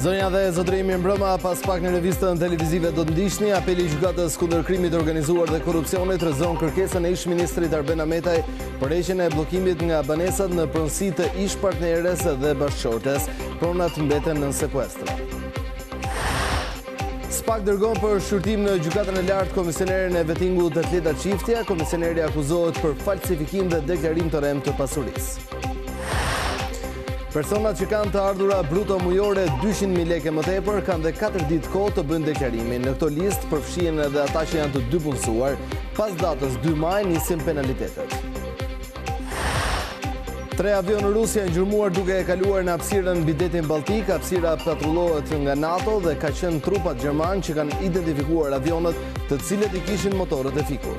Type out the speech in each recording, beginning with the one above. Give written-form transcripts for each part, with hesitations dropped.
Zonja dhe zotërimi mbrëma, pas pak në revistën televizive do të ndiqni, apeli i gjykatës kundër krimit të organizuar dhe korrupsionit rrezon kërkesën e ish-ministrit Arben Ametaj për heqjen e bllokimit nga banesat në pronësi të ish-partneres dhe bashkëshortes. Pronat mbeten në sekuestër. SPAK dërgon për shqyrtim në gjykatën e lartë komisionerin e vettingut Atleta Çiftja. Komisioneri akuzohet për falsifikim dhe deklarim të rrem të pasurisë. Personat që kanë të ardhura bruto mujore 200.000 lekë më tepër kanë dhe 4 ditë kohë të bëjnë deklarimin. Në këto listë përfshihen edhe ata që janë të dy punësuar. Pas datës 2 maj nisin penalitetet. 3 avionë ruse janë gjurmuar duke e kaluar në hapësirën mbi detin Balltik. Hapësira patrullohet nga NATO dhe ka qenë trupat gjerman që kanë identifikuar avionët të cilët i kishin motorët e fikur.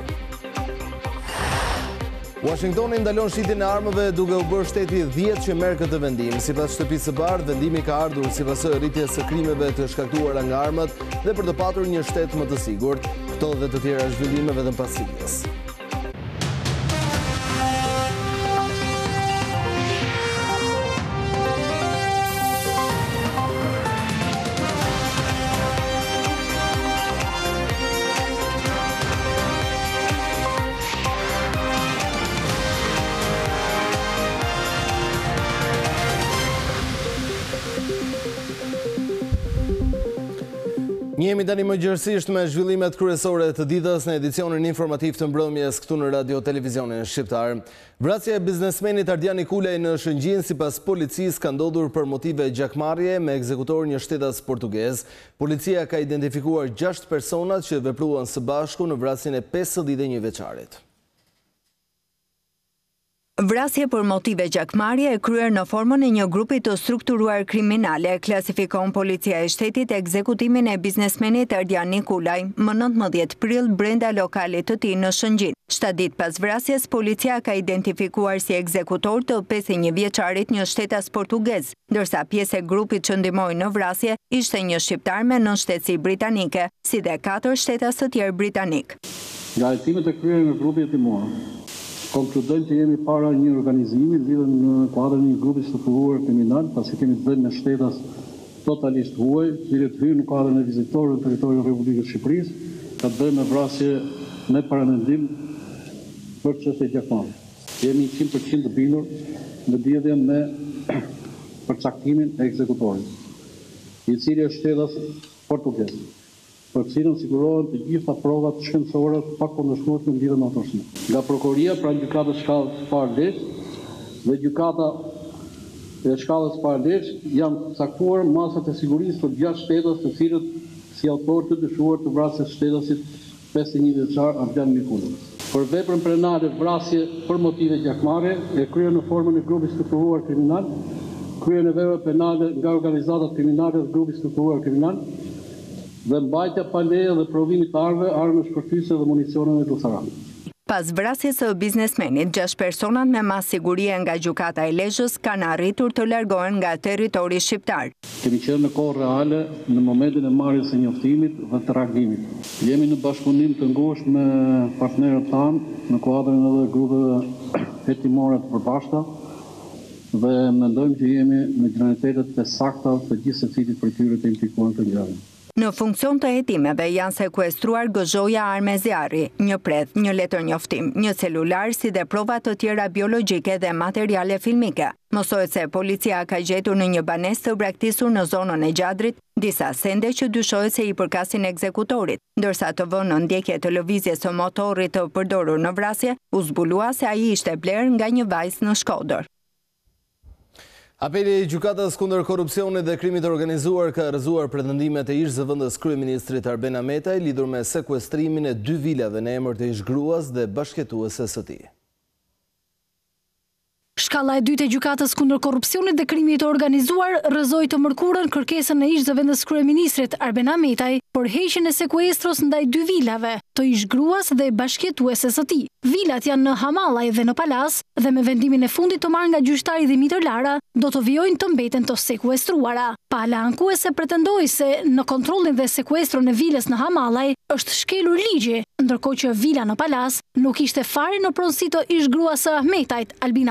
Washingtoni ndalon shitjen e armëve duke u bërë shteti 10 që merr këtë vendim. Sipas Shtëpisë së Bardhë, vendimi ka ardhur sipas rritjes së krimeve të shkaktuara nga armët dhe për të patur një shtet më të sigurt. Këto dhe të tjera zhvillime vetëm pas siglas. Njemi tani më gjërësisht me zhvillimet kryesore të ditës në edicionin informativ të mbrëmjes këtu në Radio Televizionin Shqiptar. Vrasja e biznesmenit Ardiani Kulej në Shëngjin sipas policisë ka ndodhur për motive gjakmarrje me ekzekutor një shtetas portugez. Policia ka identifikuar 6 personat që vepruan së bashku në vrasjen e 51 vjeçarit. Vrasje për motive gjakmarrje e kryer në formën e një grupi të strukturuar kriminale, klasifikon policia e shtetit ekzekutimin e biznesmenit Ardiani Kulaj më 19 prill brenda lokalit të tij në Shëngjin. 7 ditë pas vrasjes, policia ka identifikuar si ekzekutor të 51 vjeçarit një shtetas portugez, ndërsa pjesë e grupit që ndihmoi në vrasje ishte një shqiptar me nënshtetësi britanike, si dhe 4 shtetas të tjerë britanik. Nga hetimet e kryera nga grupi hetimor, konkludojmë që jemi para një organizimi lidhur në kuadrin e një grupi strukturuar kriminal, pasi kemi të bëjmë me shtetas totalisht huaj, të cilët hyn në kuadrin e vizitorëve në territorin e Republikës së Shqipërisë, ka të bëjmë me vrasje me paramendim për çështje gjakmarrje. Jemi 100% të bindur në lidhje me përcaktimin e ekzekutorit, i cili është shtetas portugez, për cilën sigurohen të gjitha provat shkencore pa kundërshtuar në lidhje me autorsinë. Nga prokuroria pranë gjykatës shkallës parë Lezhë dhe gjykata e shkallës parë Lezhë janë caktuar masat e sigurisë për 6 shtetas të cilët si autor të dyshuar të vrasjes shtetasit 51 vjeçar Ardiani Kulej. Për veprën penale vrasje për motive gjakmarrje e kryer në formën e grupit strukturuar kriminal, kryer në vepra penale nga organizatat kriminale dhe grupi strukturuar kriminal, dhe mbajtja pa leje dhe provimi të armëve shpërthyese dhe municioneve luthërake. Pas vrasjes së biznesmenit, 6 personat me mas sigurie nga gjykata e Lezhës kanë arritur të largohen nga territori shqiptar. Kemi qenë në kohë reale në momentin e marrjes së njoftimit dhe të reagimit. Jemi në bashkëpunim të ngushtë me partnerët tanë në kuadrin edhe grupeve hetimore të përbashkëta dhe mendojmë që jemi në granitetet e sakta të gjithë secilit prej tyre të implikuar në ngjarje. Në funksion të hetimeve janë sekuestruar gëzhoja arme zjarri, një preth, një letër njoftim, një celular si dhe prova të tjera biologjike dhe materiale filmike. Mësohet se policia ka gjetur në një banesë të braktisur në zonën e Gjadrit disa sende që dyshohet se i përkasin ekzekutorit, ndërsa të vënë në ndjekje të lëvizjes së motorit të përdorur në vrasje, u zbulua se ai ishte bler nga një vajzë në Shkodër. Apeli i gjykatës kundër korrupsionit dhe krimit të organizuar ka rrëzuar pretendimet e ish-zëvendës kryeministrit Arben Ametaj lidhur me sekuestrimin e 2 vilave në emër të ish-gruas dhe bashkëtueses së tij. Shkalla e dytë e gjykatës kundër korrupsionit dhe krimit të organizuar rrëzoi të mërkurën kërkesën e ish-zëvendës kryeministrit Arben Ametaj për heqjen e sekuestros ndaj 2 vilave të ish-gruas dhe bashkëtueses së tij. Vilat janë në Hamallaj dhe në Palas dhe me vendimin e fundit të marrë nga gjyqtari Dimitër Lara do të vijojnë të mbeten të sekuestruara. Pala ankuese pretendoi se në kontrollin dhe sekuestron e vilës në Hamallaj është shkelur ligji, ndërkohë që vila në Palas nuk ishte fare në pronësi të ish-gruas së Ahmetajt, Albina Mançka,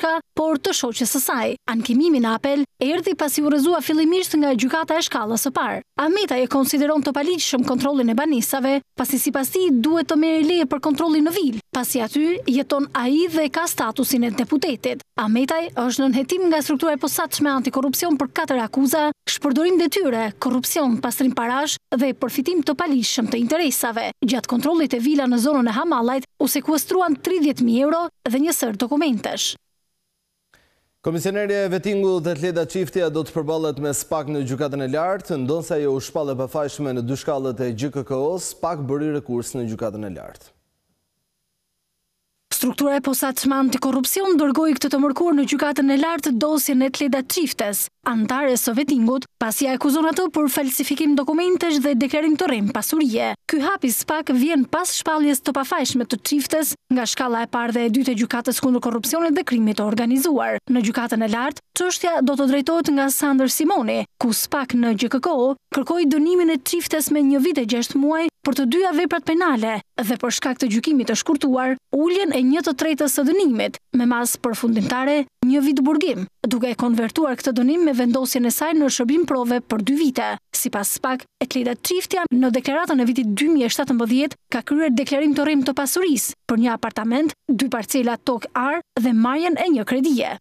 Shka, por të shoqes së saj. Ankimimi në apel erdhi pasi u rrëzua fillimisht nga gjykata e shkallës së parë. Ahmetaj e konsideron të paligjshëm kontrollin e banisave, pasi sipas tij duhet të merrë leje për kontrollin në vilë, pasi aty jeton ai dhe ka statusin e deputetit. Ahmetaj është nën hetim nga struktura e posaçme antikorrupsion për 4 akuza: shpërdorim detyre, korrupsion, pastrim parash dhe përfitim të paligjshëm të interesave. Gjatë kontrollit e vila në zonën e Hamallajt u sekuestruan 30.000 euro dhe një sër dokumentesh. Komisionerja e vettingut Leda Çiftja do të përballet me SPAK në gjykatën e lartë, ndonse ajo u shpall e pafajshme në 2 shkallët e GKK-s, SPAK bëri rekurs në gjykatën e lartë. Struktura e posaçme antikorrupsion dërgoi këtë të mërkur në gjykatën e lartë dosjen e Leda Çiftes, antare së vettingut, pasi akuzon atë për falsifikim dokumentesh dhe deklarim të rrem pasurie. Ky hap i SPAK vjen pas shpalljes të pafajshme të Çiftes nga shkalla e parë dhe e dytë e gjykatës kundër korrupsionit dhe krimit të organizuar. Në gjykatën e lartë, çështja do të drejtohet nga Sander Simoni, ku SPAK në GKK kërkoi dënimin e Çiftes me 1 vit e 6 muaj për të dyja veprat penale dhe për shkak të gjykimit të shkurtuar, uljen e 1/3 së dënimit, me masë përfundimtare 1 vit burgim, duke e konvertuar këtë dënim me vendosjen e saj në shërbim prove për 2 vite. Sipas SPAK, Leda Çiftja në deklaratën e vitit 2017 ka kryer deklarim të rrem të pasurisë për një apartament, 2 parcela tokë ar dhe marrjen e një kredie.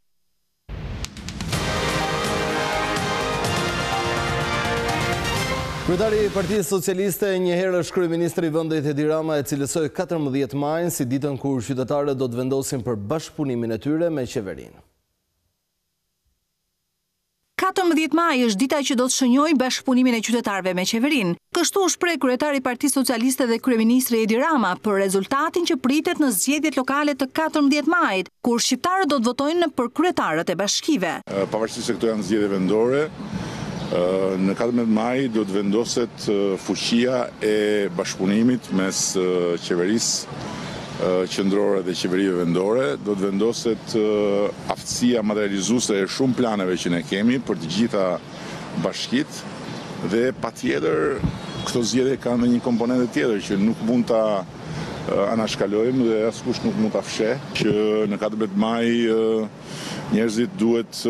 Kryetari i Partisë Socialiste, njëherë është kryeministri i vendit Edi Rama, e cilësoi 14 majin si ditën kur qytetarët do të vendosin për bashkëpunimin e tyre me qeverinë. 14 maj është dita që do të shënjojë bashkëpunimin e qytetarëve me qeverinë. Kështu u shpreh kryetari i Partisë Socialiste dhe kryeministri Edi Rama për rezultatin që pritet në zgjedhjet lokale të 14 majit, kur shqiptarët do të votojnë për kryetarët e bashkive. Pavarësisht se këto janë zgjedhje vendore, në 14 maj do të vendoset fuqia e bashkëpunimit mes qeverisë qendrore dhe qeverive vendore, do të vendoset aftësia materializuese e shumë planeve që ne kemi për të gjitha bashkitë dhe patjetër këto zgjedhje kanë një komponent tjetër që nuk mund ta anashkalojmë dhe askush nuk mund ta fsheh, që në 14 maj njerëzit duhet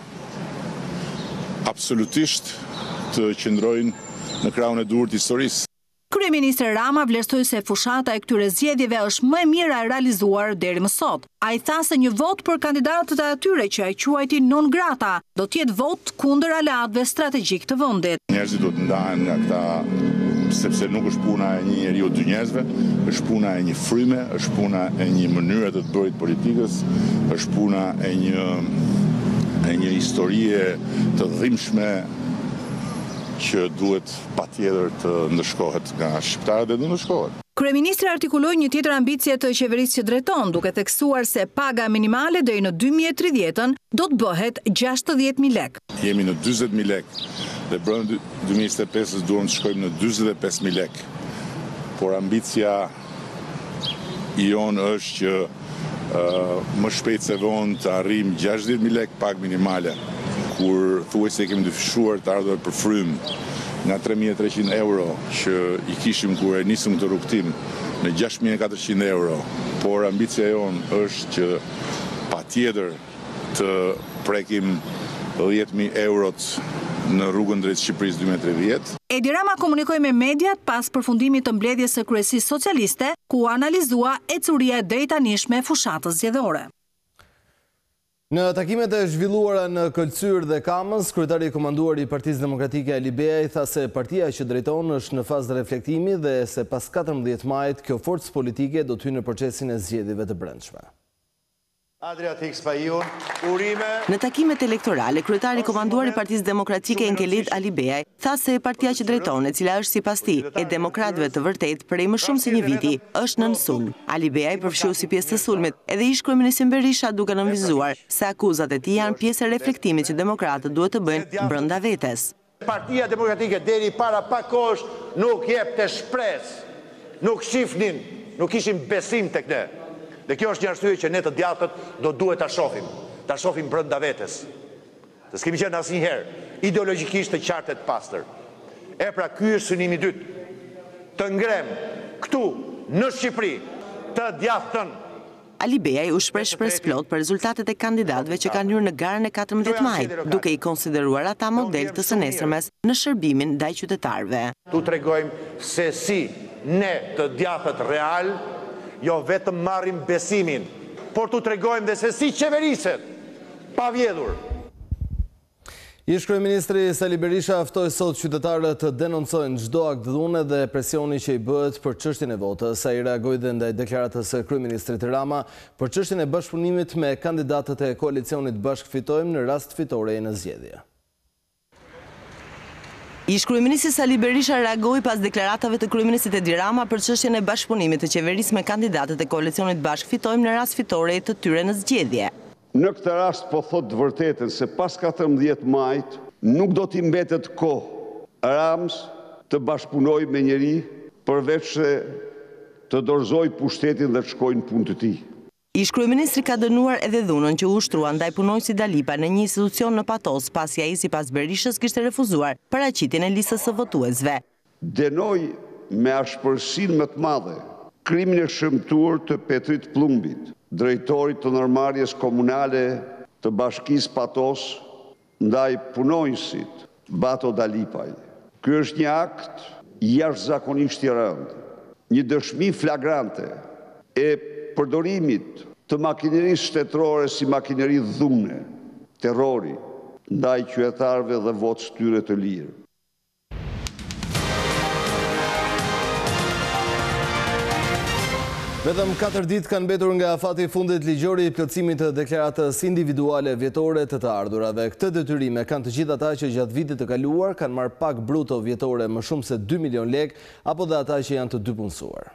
absolutisht të qëndrojnë në krahun e duhur të historisë. Kryeministri Rama vlerësoi se fushata e këtyre zgjedhjeve është më e mira e realizuar deri më sot. Ai tha se një vot për kandidatët e atyre që ai quajti non grata do të jetë vot kundër aleatëve strategjik të vendit. Njerëzit do të ndahen nga këta sepse nuk është puna e një njeriu dy njerëzve, është puna e një fryme, është puna e një mënyre të bërit politikës, është puna e një historie të dhimbshme që duhet patjetër të ndëshkohet nga shqiptarët dhe do ndëshkohet. Kryeministri artikuloi një tjetër ambicie të qeverisë që drejton, duke theksuar se paga minimale deri në 2030 do të bëhet 60.000 lekë. Jemi në 40.000 lekë dhe brenda 2025 duam të shkojmë në 45.000 lekë. Por ambicia jon është që më shpejt se vonë të arrijmë 60.000 lekë pagë minimale, kur thuajse kemi dyfishuar të ardhur për frymë nga 3.300 euro që i kishim kur e nisëm këtë rrugtim në 6.400 euro, por ambicia jonë është që patjetër të prekim 10.000 eurot në rrugën drejt Shqipërisë 2030. Edi Rama komunikoi me mediat pas përfundimit të mbledhjes së kryesisë socialiste, ku analizua ecuria e drejtanishme e fushatës zgjedhore. Në takimet e zhvilluara në Këlqyr dhe Kamës, kryetari i komanduar i Partisë Demokratike Ali Beaj tha se partia që drejton është në fazë reflektimi dhe se pas 14 majit kjo forcë politike do të hyjë në procesin e zgjedhjeve të brendshme. Në takimet elektorale, kryetari i komanduar i Partisë Demokratike Enkelit Ali Beaj tha se partia që drejton, e cila është sipas tij e demokratëve të vërtet prej më shumë se një viti, është nën sulm. Ali Beaj përfshiu si pjesë të sulmit edhe ish kryeministri Berisha, duke nënvizuar se akuzat e tij janë pjesë e reflektimit që demokratët duhet të bëjnë brenda vetes. Partia Demokratike deri para pak kohësh nuk jepte shpresë, nuk shifnin, nuk kishin besim tek ne. Dhe kjo është një arsye që ne të djathtët do duhet ta shohim brenda vetes. Se s'kemi qenë asnjëherë ideologjikisht të qartë të pastër. E pra ky është synimi i dytë. Të ngrem këtu në Shqipëri të djathtën Ali Beaj u shpreh shpresë plot për rezultatet e kandidatëve që kanë hyrë në garën e 14 majit, duke i konsideruar ata model të së nesërmes në shërbimin ndaj qytetarëve. Tu tregojmë se si ne të djathtët real, jo vetëm marrim besimin, por tu tregojmë dhe se si qeveriset pa vjedhur. Ish kryeministri Sali Berisha ftoi sot qytetarët të denoncojnë çdo akt dhune dhe presioni që i bëhet për çështjen e votës. Ai reagoi dhe ndaj deklaratës së kryeministrit Rama për çështjen e bashkëpunimit me kandidatët e koalicionit Bashk Fitojmë në rast fitoreje në zgjedhje. Ish kryeministri Sali Berisha reagoi pas deklaratave të kryeministit Edi Rama për çështjen e bashkëpunimit të qeverisë me kandidatët e koalicionit Bashk Fitojmë në rast fitoreje të tyre në zgjedhje. Në këtë rast po thot të vërtetën se pas 14 majit nuk do t'i mbetet kohë Rams të bashkëpunoj me njeri përveç se të dorëzoj pushtetin dhe të shkojnë punë të tij. Ish kryeministri ka dënuar edhe dhunën që u ushtrua ndaj punonjësit Dalipa në një institucion në Patos, pasi ai sipas Berishës kishte refuzuar paraqitjen e listës së votuesve. Denoj me ashpërsinë më të madhe krimin e shëmtuar të Petrit Plumbit, drejtorit të Normariës Komunale të Bashkisë Patos ndaj punonjësit Bato Dalipaj. Ky është një akt jashtëzakonisht i rëndë, një dëshmi flagrante e përdorimit të makinerisë shtetërore si makineri dhune, terrori ndaj qytetarëve dhe votës tyre të lirë. Vetëm 4 ditë kanë mbetur nga afati i fundit ligjori i plotësimit të deklaratës individuale vjetore të ardhurave. Këtë detyrime kanë të gjithë ata që gjatë vitit të kaluar kanë marrë pak bruto vjetore më shumë se 2 milion lekë, apo dhe ata që janë të dy punësuar.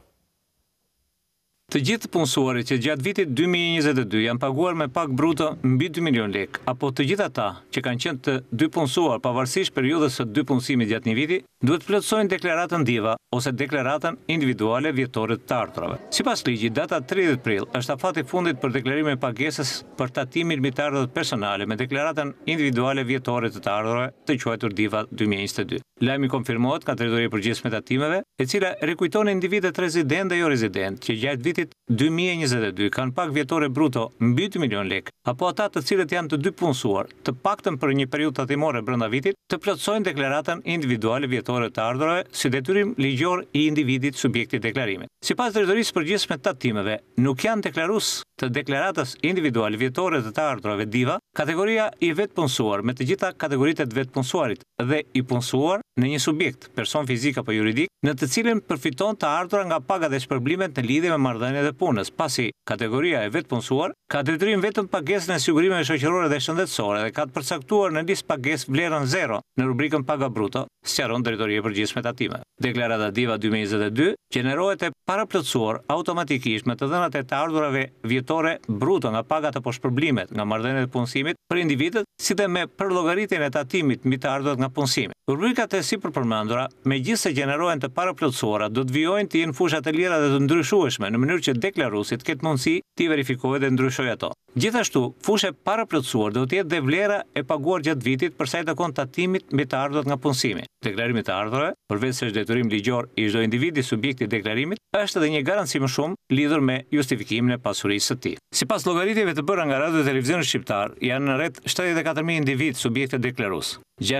Të gjithë punësuarit që gjatë vitit 2022 janë paguar me pak bruto mbi 2 milion lekë, apo të gjithë ata që kanë qenë të dy punësuar pavarësisht periudhës së dy punësimit gjatë një viti, duhet plotësojnë deklaratën diva ose deklaratën individuale vjetore të ardhurave. Sipas ligjit, data 30 prill është afati i fundit për deklarimin e pagesës për tatimin mbi të ardhurat personale me deklaratën individuale vjetore të ardhurave, të quajtur diva 2022. Lajmi konfirmohet nga Drejtoria e Përgjithshme e Tatimeve, e cila rikujton individët rezident dhe jo rezident që gjatë vitit 2022 kanë pak vjetore bruto mbi 2 milion lekë, apo ata të cilët janë të dy punësuar, të paktën për një periudhë tatimore brenda vitit, të plotësojnë deklaratën individuale vjetore të ardhurave si detyrim ligjor i individit subjekti deklarimit. Sipas Drejtorisë së Përgjithshme të Tatimeve, nuk janë deklarues të deklaratës individuale vjetore të ardhurave diva, kategoria i vetpunësuar me të gjitha kategoritë të vetpunësuarit dhe i punësuar në një subjekt, person fizik apo juridik, në të cilin përfiton të ardhura nga paga dhe shpërblimet në lidhje me marrëdhëniet e punës, pasi kategoria e vetpunësuar ka detyrim vetëm pagesën e sigurimeve shoqërore dhe shëndetësore dhe ka të përcaktuar në listë pagesë vlerën 0 në rubrikën paga bruto, sqaron Drejtoria e Përgjithshme e Tatimeve. Deklarata diva 2022 gjenerohet e paraplotësuar automatikisht me të dhënat e të ardhurave vjetore bruto nga pagat apo shpërblimet nga marrëdhëniet e punësimit për individët, si dhe me përllogaritjen e tatimit mbi të ardhurat nga punësimi. Rubrikat e sipërpërmendura, megjithëse gjenerohen të paraplotësuara, do të vijojnë të jenë fusha të lira dhe të ndryshueshme në mënyrë që deklaruesi të ketë mundësi të verifikojë dhe ndryshojë ato. Gjithashtu, fushë paraplotësuar do të jetë dhe vlera e paguar gjatë vitit për sa i takon tatimit mbi të ardhurat nga punësimi. Deklarimi të ardhurave, përveç se është detyrim ligjor i çdo individi subjekti i deklarimit, është edhe një garanci më shumë lidhur me justifikimin e pasurisë së tij. Sipas llogaritjeve të bëra nga Radio dhe Televizioni Shqiptar, janë rreth 74.000 individ subjekte deklarues.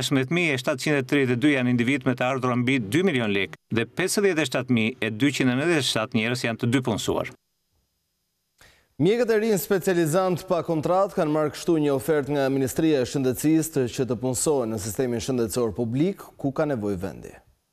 16.732 janë individ me të ardhura mbi 2 milion lekë dhe 57.297 njerëz janë të dy punësuar. Mjekët e rinj specializant pa kontratë kanë marrë kështu një ofertë nga Ministria e Shëndetësisë që të punësohen në sistemin shëndetësor publik, ku ka nevojë vendi.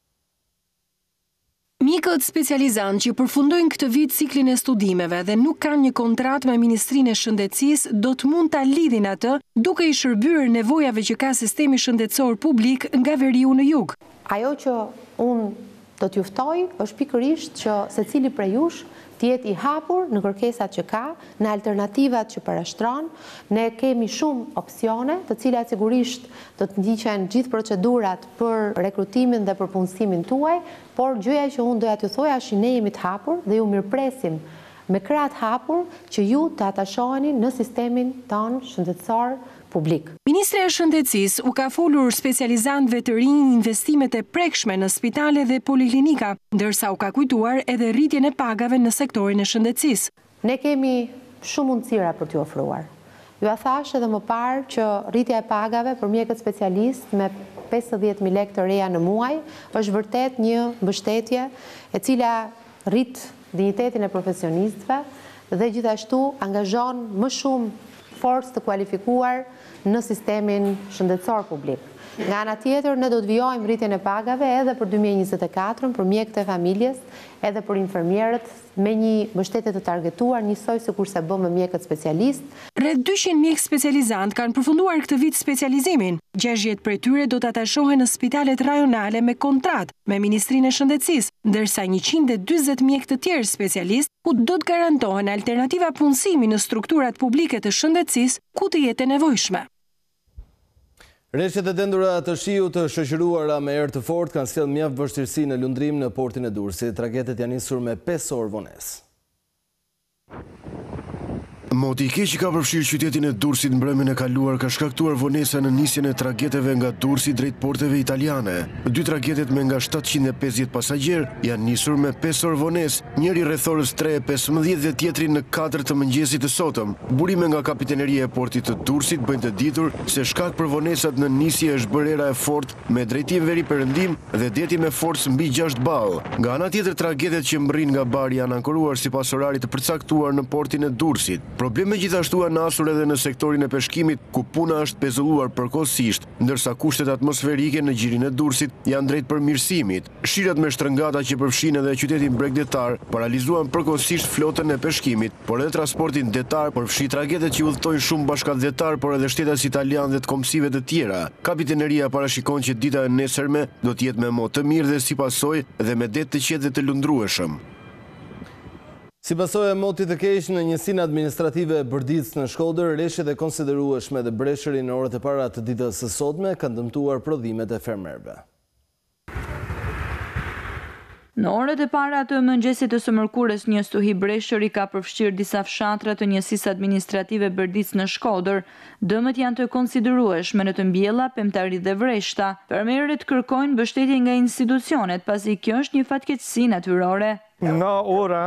Mjekët specializant që përfundojnë këtë vit ciklin e studimeve dhe nuk kanë një kontratë me Ministrinë e Shëndetësisë, do të mund ta lidhin atë duke i shërbyer nevojave që ka sistemi shëndetësor publik nga veriu në jug. Ajo që unë do t'ju ftoj është pikërisht që secili prej jush të jetë i hapur në kërkesat që ka, në alternativat që parashtron. Ne kemi shumë opsione, të cilat sigurisht do të ndiqen gjithë procedurat për rekrutimin dhe për punësimin tuaj, por gjëja që unë doja t'ju thoja është që ne jemi të hapur dhe ju mirëpresim me krah të hapur që ju të atashoheni në sistemin tonë shëndetësor publik. Ministre e Shëndetësisë u ka folur specializantëve të rinj investimet e prekshme në spitale dhe poliklinika, ndërsa u ka kujtuar edhe rritjen e pagave në sektorin e shëndetësisë. Ne kemi shumë mundësira për t'ju ofruar. Ju a thash edhe më parë që rritja e pagave për mjekët specialist me 50.000 lekë të reja në muaj është vërtet një mbështetje e cila rrit dinjitetin e profesionistëve dhe gjithashtu angazhon më shumë forcë të kualifikuar në sistemin shëndetësor publik. Nga ana tjetër, ne do të vijojmë rritjen e pagave edhe për 2024 për mjekët e familjes, edhe për infermierët me një mbështetje të targetuar, njësoj sikurse bëm me mjekët specialist. Rreth 200 mjekë specializant kanë përfunduar këtë vit specializimin. 60 prej tyre do të atashohen në spitalet rajonale me kontratë me Ministrinë e Shëndetësisë, ndërsa 140 mjekë të tjerë specialist ku do të garantohen alternativa punësimi në strukturat publike të shëndetësisë ku të jetë e nevojshme. Rreshtet e dendura të shiu të shoqëruara me erë të fortë kanë sjellë mjaft vështirësi në lundrim në portin e Durrësit. Tragedit janë nisur me 5 orë vonesë. Moti i keq ka përfshirë qytetin e Durrësit mbrëmjen e kaluar ka shkaktuar vonesa në nisjen e tragjeteve nga Durrësi drejt porteve italiane. 2 tragjetet me nga 750 pasagjer janë nisur me 5 orë vonesë, njëri rreth orës 3:15 dhe tjetri në 4 të mëngjesit të sotëm. Burime nga kapiteneria e portit të Durrësit bëjnë të ditur se shkak për vonesat në nisje është bërë era e fortë me drejtim veri perëndim dhe deti me forcë mbi 6 ball. Nga ana tjetër tragjetet që mbrin nga bari janë ankoruar sipas orarit të përcaktuar në portin e Durrësit. Probleme gjithashtu janë nasur edhe në sektorin e peshkimit, ku puna është pezulluar përkohësisht, ndërsa kushtet atmosferike në gjirin e Durrësit janë drejt përmirësimit. Shirat me shtrëngata që përfshin edhe qytetin bregdetar paralizuan përkohësisht flotën e peshkimit, por edhe transportin detar përfshi tragjetet që udhtojnë shumë bashkëdhetar, por edhe shtetas italian dhe të kombësive të tjera. Kapiteneria parashikon që dita e nesërme do të jetë me mo të mirë dhe si pasojë dhe me det të qetë dhe të lundrueshëm. Si pasojë e motit të keq në njësinë administrative e Bërdic në Shkodër, rreshtet e konsiderueshme dhe breshëri në orët e para të ditës së sotme kanë dëmtuar prodhimet e fermerëve. Në orët e para të mëngjesit të së mërkurës, një stuhi breshëri ka përfshirë disa fshatra të njësisë administrative Bërdic në Shkodër. Dëmët janë të konsiderueshme në të mbjella, pemtari dhe vreshta. Fermerët kërkojnë mbështetje nga institucionet, pasi kjo është një fatkeqësi natyrore. Nga ora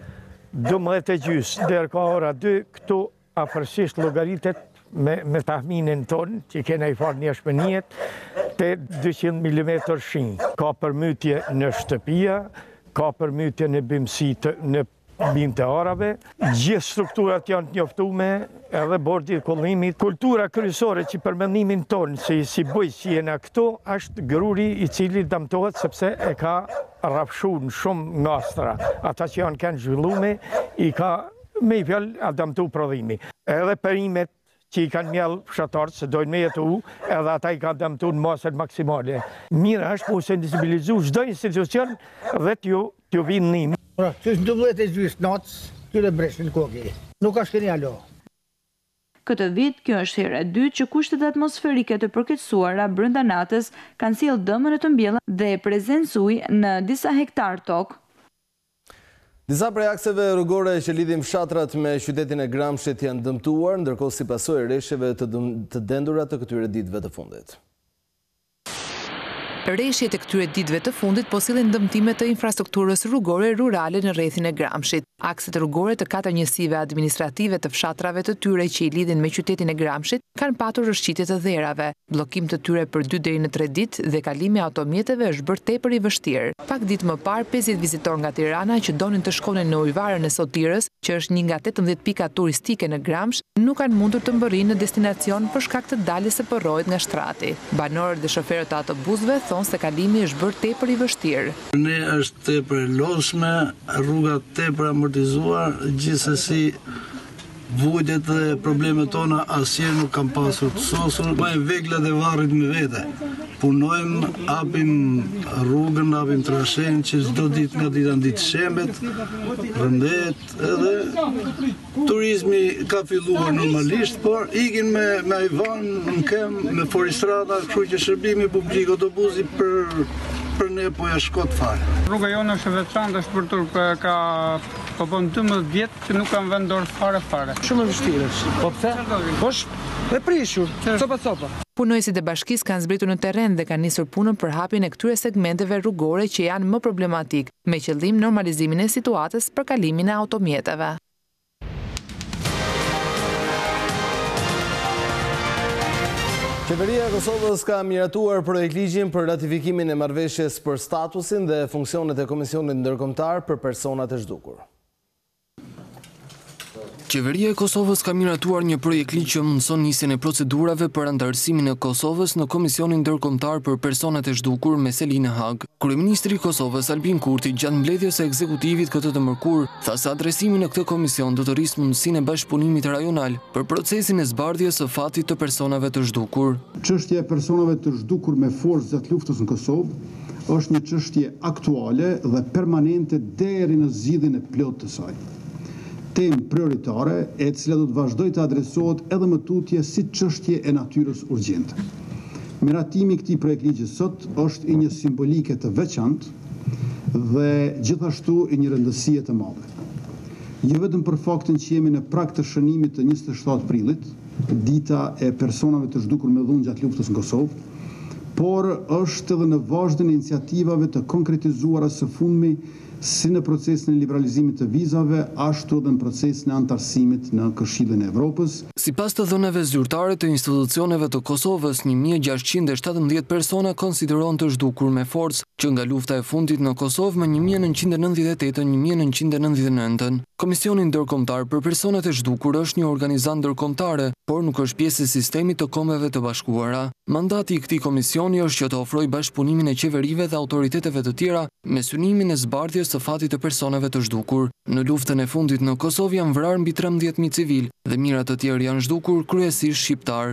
12:30 deri ka ora 2, këtu afërsisht llogaritet me tahminin ton, që kena i farë një shpënjet, të 200 mm shinjë. Ka përmytje në shtëpia, ka përmytje në bimësi në bimë të arave, gjithë strukturat janë të njoftume, edhe bordi i kollimit. Kultura kryesore që përmendimin ton, si bëjë që jena këtu, është gruri i cili dëmtohet sepse e ka rrafshu në shumë ngastra. Ata që janë kanë zhvillume, i ka me i fjallë a dëmtu prodhimi. Edhe perimet që i kanë mjallë fshatarët se dojnë me jetu, edhe ata i kanë dëmtu në masën maksimale. Mira është mu sensibilizu çdo institucion dhe t'ju vinë një. Që është 12:20 natës, këre breshin koki. Nuk është keni alo. Këtë vit, kjo është herë e dytë që kushtet atmosferike të përkeqësuara brenda natës kanë sjellë dëmë në të mbjella dhe prezencë ujë në disa hektar tokë. Disa prej akseve rrugore që lidhin fshatrat me qytetin e Gramshit janë dëmtuar, ndërkohë si pasojë e rreshjeve të dendura të këtyre ditëve të fundit. Rreshjet e këtyre ditëve të fundit po sillin dëmtime të infrastrukturës rrugore rurale në rrethin e Gramshit. Akset rrugore të 4 njësive administrative të fshatrave të tyre që i lidhin me qytetin e Gramshit kanë patur rrëshqitje të dherave. Bllokim të tyre për 2 deri në 3 ditë dhe kalimi automjeteve është bërë tepër i vështirë. Pak ditë më parë, 50 vizitor nga Tirana që donin të shkonin në ujvarën e Sotirës, që është një nga 18 pika turistike në Gramsh, nuk kanë mundur të mbërrinë në destinacion për shkak të daljes së përrojit nga shtrati. Banorët dhe shoferët e autobusëve thonë se kalimi është bërë tepër i vështirë. Ne është tepër lodhshme, rrugat tepër amortizuar, gjithsesi vujtjet dhe problemet tona asnjëherë nuk kam pasur të sosur. Mbajmë vegla dhe varrit me vete. Punojmë, hapim rrugën, hapim trashen që çdo ditë nga dita në ditë shembet, rëndet edhe turizmi ka filluar normalisht, por ikin me ajvan në kem, me foristrata, kështu që shërbimi publik autobusi për ne po ja shkot fare. Rruga jonë është e veçantë, është për tur ka po bën 12 vjet që nuk kanë vendor fare. Shumë e vështirë është. Po pse? Është e prishur, copa. Punojësit e bashkisë kanë zbritur në terren dhe kanë nisur punën për hapjen e këtyre segmenteve rrugore që janë më problematik, me qëllim normalizimin e situatës për kalimin e automjeteve. Qeveria e Kosovës ka miratuar projektligjin për ratifikimin e marrëveshjes për statusin dhe funksionet e Komisionit Ndërkombëtar për personat e zhdukur. Qeveria e Kosovës ka miratuar një projekt ligj që mundson nisjen e procedurave për anëtarësimin e Kosovës në Komisionin Ndërkombëtar për personat e zhdukur me seli në Hag. Kryeministri i Kosovës Albin Kurti gjatë mbledhjes së ekzekutivit këtë të mërkur tha se adresimi në këtë komision do të rrisë mundësinë e bashkëpunimit rajonal për procesin e zbardhjes së fatit të personave të zhdukur. Çështja e personave të zhdukur me forcë gjatë luftës në Kosovë është një çështje aktuale dhe permanente deri në zgjidhjen e plotë të saj. Temë prioritare e cila do të vazhdoj të adresohet edhe më tutje si çështje e natyrës urgjente. Miratimi i këtij projektligji sot është i një simbolike të veçantë dhe gjithashtu i një rëndësie të madhe. Jo vetëm për faktin që jemi në prag të shënimit të 27 prillit, dita e personave të zhdukur me dhunë gjatë luftës në Kosovë, por është edhe në vazhdin e iniciativave të konkretizuara së fundmi si në procesin e liberalizimit të vizave, ashtu edhe në procesin e antarësimit në Këshillin e Evropës. Sipas të dhënave zyrtare të institucioneve të Kosovës, 1617 persona konsiderohen të zhdukur me forcë, që nga lufta e fundit në Kosovë më 1998-1999. Komisioni Ndërkombëtar për personat e zhdukur është një organizatë ndërkombëtare, por nuk është pjesë e sistemit të Kombeve të Bashkuara. Mandati i këtij komisioni është që të ofrojë bashkëpunimin e qeverive dhe autoriteteve të tjera me synimin e zbardhjes së fatit të personave të zhdukur. Në luftën e fundit në Kosovë janë vrarë mbi 13.000 civil dhe mijëra të tjerë janë zhdukur, kryesisht shqiptar.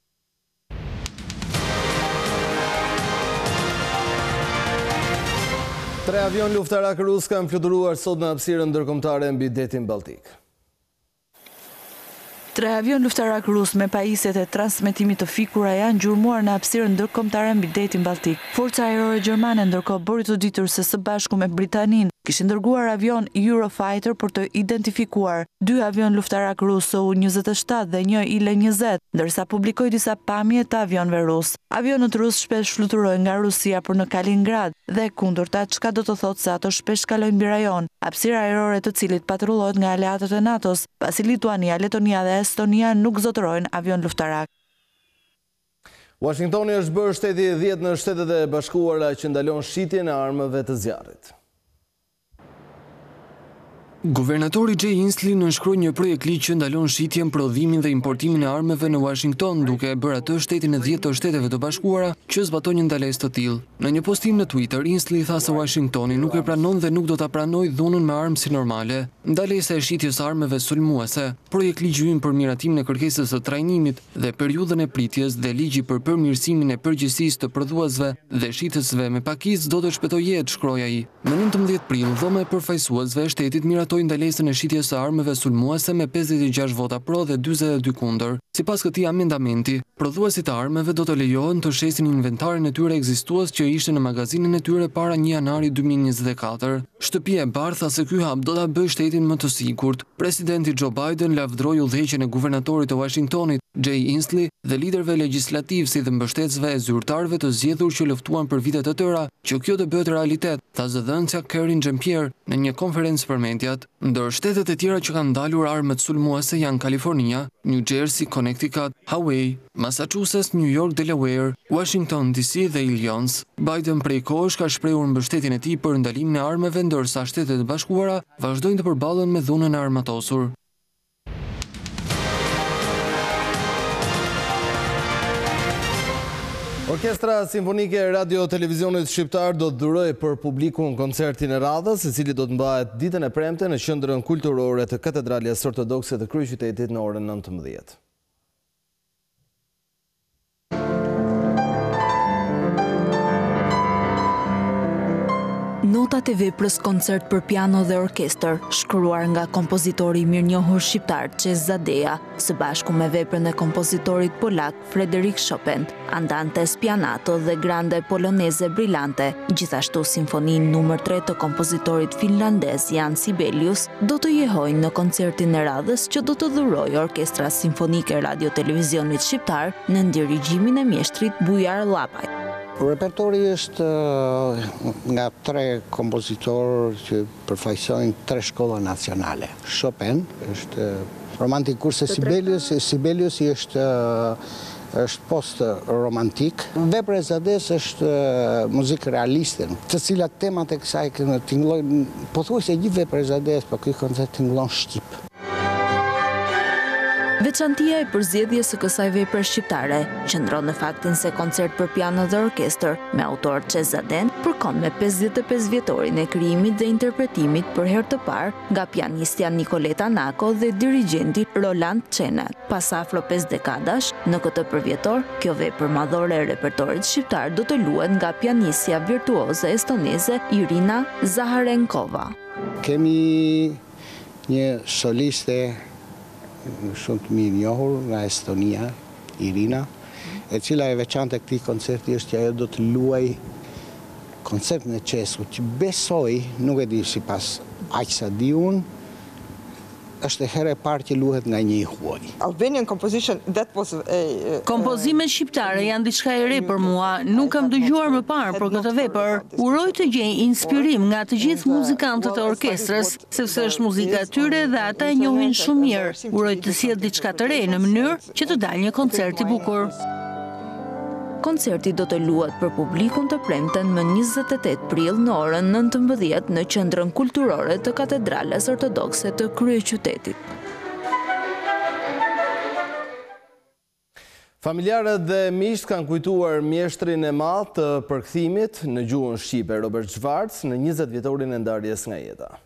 Tre avion luftarak rus kanë fluturuar sot në hapësirën ndërkombëtare mbi detin Baltik. Tre avion luftarak rus me pajisjet e transmetimit të fikura janë gjurmuar në hapësirën ndërkombëtare mbi detin Baltik. Forca ajrore gjermane ndërkohë bëri të ditur se së bashku me Britaninë kishin dërguar avion Eurofighter për të identifikuar 2 avion luftarak rus Su-27 dhe një Il-20, ndërsa publikoi disa pamje të avionëve rus. Avionët rus shpesh fluturojnë nga Rusia për në Kaliningrad dhe kundërta, çka do të thotë se ato shpesh kalojnë mbi rajon, hapësira ajrore të cilit patrullohet nga aleatët e NATO-s, pasi Lituania, Letonia dhe Estonia nuk zotërojnë avion luftarak. Washingtoni është bërë shteti i 10 në Shtetet e Bashkuara që ndalon shitjen e armëve të zjarrit. Guvernatori Jay Inslee nënshkroi një projekt ligj që ndalon shitjen, prodhimin dhe importimin e armëve në Washington, duke e bërë atë shtetin e 10 të Shteteve të Bashkuara që zbaton një ndalesë të tillë. Në një postim në Twitter, Inslee tha se Washingtoni nuk e pranon dhe nuk do ta pranojë dhunën me armë si normale. Ndalesa e shitjes së armëve sulmuese, projekt ligji ynë për miratimin e kërkesës së trajnimit dhe periudhën e pritjes dhe ligji për përmirësimin e përgjegjësisë të prodhuesve dhe shitësve me pakicë do të shpëtojë jetë, shkroi ai. Në 19 prill, dhoma e përfaqësuesve e shtetit miratoi ndalesën e shitjes së armëve sulmuese me 56 vota pro dhe 42 kundër. Sipas këtij amendamenti, prodhuesit e armëve do të lejohen të shesin inventarin e tyre ekzistues që ishte në magazinën e tyre para 1 janari 2024. Shtëpia e Bardhë tha se ky hap do ta bëjë shtetin më të sigurt. Presidenti Joe Biden lavdroi udhëheqjen e guvernatorit të Washingtonit, Jay Inslee, dhe liderëve legjislativ si dhe mbështetësve e zyrtarëve të zgjedhur që luftuan për vite të tëra, që kjo të bëhet realitet, tha zëdhënësja Karine Jean-Pierre në një konferencë për mediat. Ndër shtetet e tjera që kanë ndalur armët sulmuese janë Kalifornia, New Jersey, Connecticut, Hawaii, Massachusetts, New York, Delaware, Washington DC dhe Illinois. Biden prej kohësh ka shprehur mbështetjen e tij për ndalimin e armëve, ndërsa Shtetet e Bashkuara vazhdojnë të përballen me dhunën e armatosur. Orkestra Simfonike e Radio Televizionit Shqiptar do të dhurojë për publikun koncertin e radhës, i cili do të mbahet ditën e premte në qendrën kulturore të Katedrales Ortodokse të kryeqytetit në orën 19. Notat e veprës koncert për piano dhe orkestër, shkruar nga kompozitori i mirënjohur shqiptar Cezar Zadea, së bashku me veprën e kompozitorit polak Frédéric Chopin, Andante Spianato dhe Grande Poloneze Brillante, gjithashtu simfoninë numër 3 të kompozitorit finlandez Jan Sibelius, do të jehojnë në koncertin e radhës që do të dhurojë Orkestra Simfonike e Radio Televizionit Shqiptar në dirigjimin e mjeshtrit Bujar Llapaj. Repertori është nga 3 kompozitorë që përfaqësojnë 3 shkolla nacionale. Chopin është romantik, kurse Sibelius është është post-romantik. Vepra e Zades është muzikë realiste, të cilat temat e kësaj tingëllojnë, pothuajse gjithë vepra e Zades, por ky koncert tingëllon shqip. Veçantia e përzgjedhjes së kësaj vepre shqiptare qëndron në faktin se koncert për piano dhe orkestër me autor Cezaden përkon me 55 vjetorin e krijimit dhe interpretimit për herë të parë nga pianistja Nicoleta Nako dhe dirigjenti Roland Çenat. Pas afro 5 dekadash, në këtë përvjetor, kjo vepër madhore e repertorit shqiptar do të luhet nga pianistja virtuoze estoneze Irina Zaharenkova. Kemi një soliste shumë të mirë njohur nga Estonia, Irina, e cila e veçante këtij koncerti është që ajo do të luaj koncertin e Çeskut, që besoj, nuk e di sipas aq sa di unë, është e herë e parë që luhet nga një huaj. Albanian composition that was Kompozimet shqiptare janë diçka e re për mua, nuk kam dëgjuar më parë për këtë vepër. Uroj të gjej inspirim nga të gjithë muzikantët e orkestrës, sepse është muzika e tyre dhe ata e njohin shumë mirë. Uroj të sjellë diçka të re në mënyrë që të dalë një koncert i bukur. Koncerti do të luhet për publikun të premten më 28 prill në orën 19 në qendrën kulturore të Katedrales Ortodokse të kryeqytetit. Familjarët dhe miqt kanë kujtuar mjeshtrin e madh të përkthimit në gjuhën shqipe Robert Zvarc në 20 vjetorin e ndarjes nga jeta.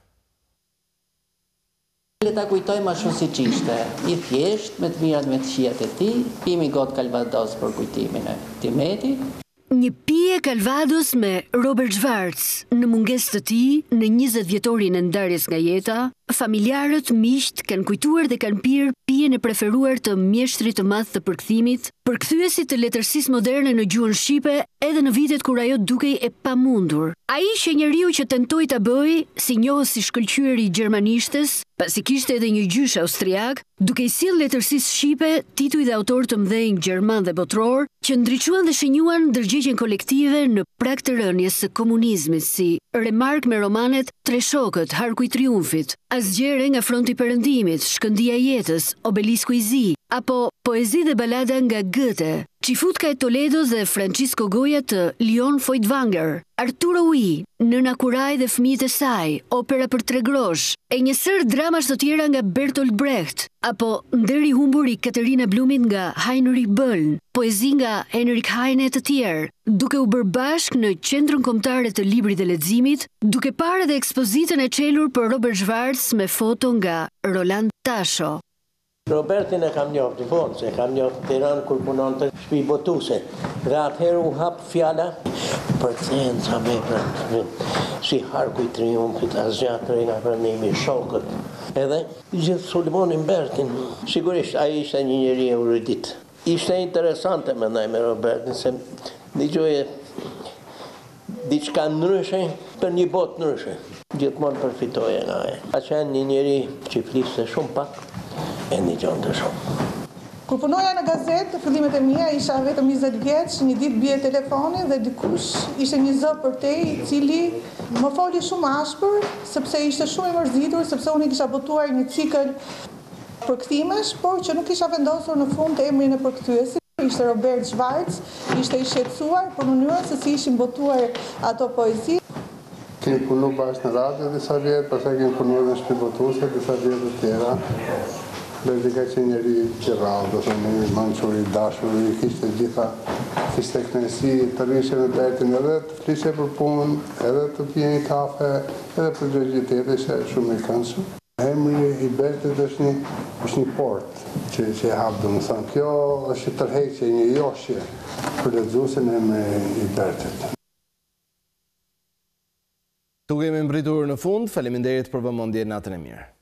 Le ta kujtojmë ashtu siç ishte, i thjesht me të mirat me të këqijat e tij, pimi got Calvados për kujtimin e Timetit. Një pije Calvados me Robert Zvarc, në mungesë të tij, në 20 vjetorin e ndarjes nga jeta, familjarët, miqt kanë kujtuar dhe kanë pirë pijen e preferuar të mjeshtrit të madh të përkthimit, përkthyesit të letërsisë moderne në gjuhën shqipe, edhe në vitet kur ajo dukej e pamundur. Ai që njeriu që tentoi ta bëj, si njohës si shkëlqyer i gjermanishtes, pasi kishte edhe një gjysh austriak, duke i sill letërsisë shqipe tituj dhe autor të mëdhenj gjerman dhe botror, që ndriçuan dhe shënjuan ndërgjegjjen kolektive në prag të rënies së komunizmit, si Remark me romanet Tre shokët, Harku i triumfit, Asgjere nga fronti i perëndimit, Shkëndia e jetës, Obelisku i zi, apo poezi dhe balada nga Goethe, Qifutka e Toledo dhe Francisco Goya të Leon Feuchtwanger, Arturo Ui, Nëna Kuraj dhe fëmijët e saj, opera për tre grosh, e një sër dramash të tjera nga Bertolt Brecht, apo Nderi i humbur i Katerina Blumit nga Heinrich Böll, poezi nga Henrik Heine e të tjerë, duke u bërë bashk në Qendrën Kombëtare të Librit dhe Leximit, duke parë edhe ekspozitën e çelur për Robert Zvarc me foto nga Roland Tasho. Robertin e kam njohur vonë, se kam njohur në Tiranë kur punonte në shtëpi botuse. Dhe atëherë u hap fjala për cenca vepra, si Harku i triumfit, Asgjatri nga pranimi, Shokët. Edhe gjithë Sulimonin Bertin. Sigurisht ai ishte një njeri erudit. Ishte interesante mendoj me Robertin, se dëgjoje diçka ndryshe për një botë ndryshe. Gjithmonë përfitoje nga ai. Ka qenë një njeri që fliste shumë pak e një gjonë të shumë. Kur punoja në gazetë, të fillimet e mia, isha vetëm 20 vjeç, një ditë bie telefoni dhe dikush ishte një zë për te, i cili më foli shumë ashpër, sepse ishte shumë i mërzitur, sepse unë i kisha botuar një cikël përkthimesh, por që nuk isha vendosur në fund të emrin e përkthyesit. Ishte Robert Zvarc, ishte i shqetësuar për mënyrën se si ishin botuar ato poezi. Kemi punu bashkë në radio disa vjetë, pastaj kemi punuar në shtëpi botuse disa vjetë të tjera. Berti ka qenë njeri që rrallë, do thënë një mençur i dashur, i kishte gjitha, kishte kënaqësi të rrishe me Bertin, edhe të flishe për punë, edhe të pije një kafe, edhe për çdo gjë tjetër, ishte shumë i këndshëm. Emri i Bertit është një port që e hap, domethënë kjo është tërheqje, një joshje për lexuesin e emri i Bertit. Tu kemi mbritur në fund, faleminderit për vëmendjen, natën e mirë.